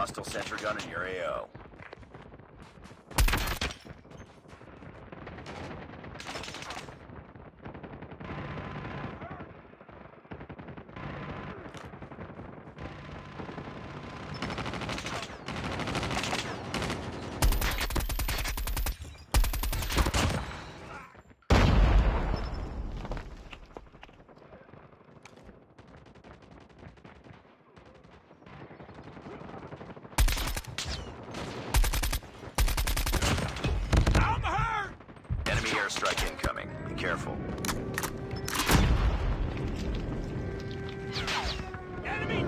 Hostile sentry gun in your AO. Airstrike incoming. Be careful. Enemy!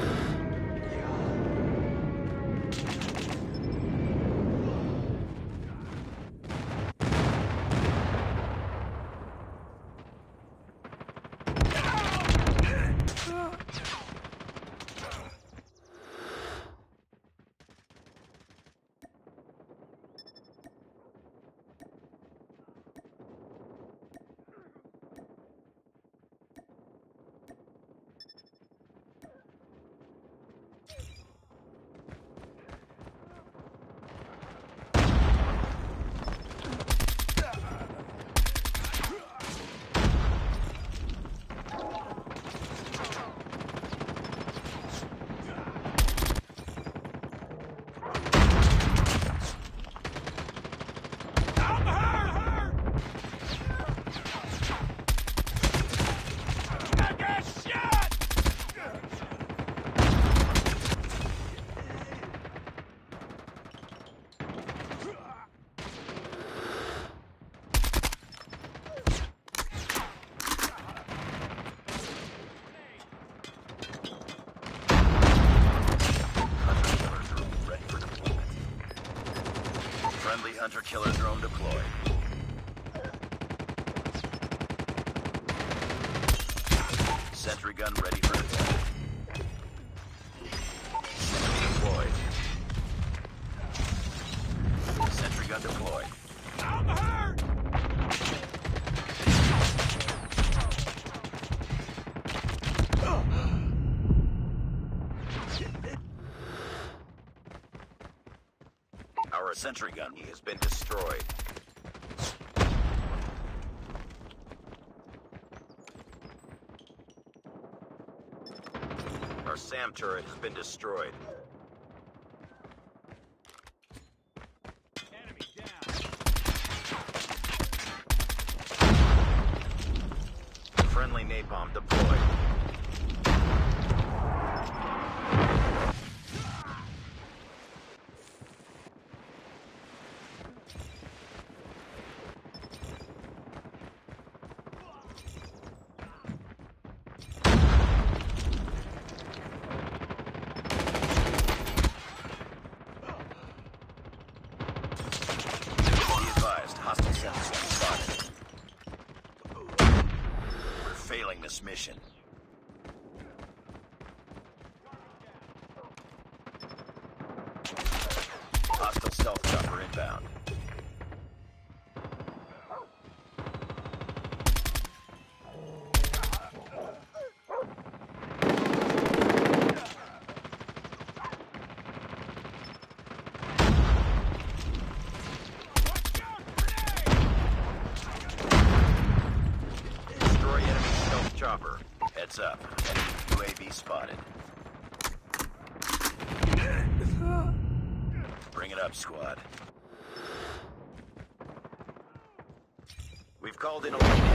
Friendly hunter-killer drone deployed. Sentry gun ready for deployment. Sentry deployed. Sentry gun deployed. I'm hurt! Our sentry gun has been destroyed. Our SAM turret has been destroyed. Enemy down! Friendly napalm deployed. Hostile sentry gun spotted. We're failing this mission. Hostile stealth chopper inbound. Chopper. Heads up. Enemy UAV spotted. Bring it up, squad. We've called in a